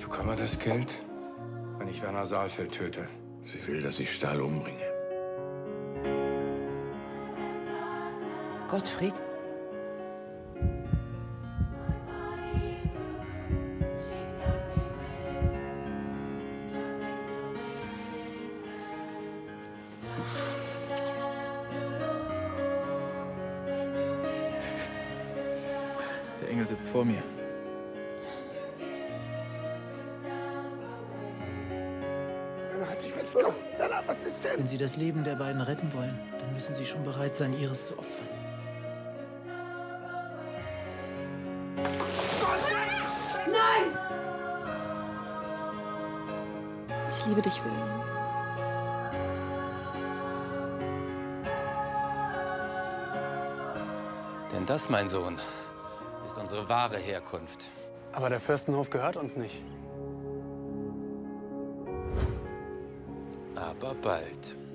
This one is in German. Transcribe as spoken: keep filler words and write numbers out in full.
bekomme das Geld, wenn ich Werner Saalfeld töte. Sie will, dass ich Stahl umbringe. Gottfried? Der Engel sitzt vor mir. Werner hat sich festgekommen. Werner, was ist denn? Wenn Sie das Leben der beiden retten wollen, dann müssen Sie schon bereit sein, Ihres zu opfern. Nein! Ich liebe dich, William. Denn das, mein Sohn, ist unsere wahre Herkunft. Aber der Fürstenhof gehört uns nicht. Aber bald.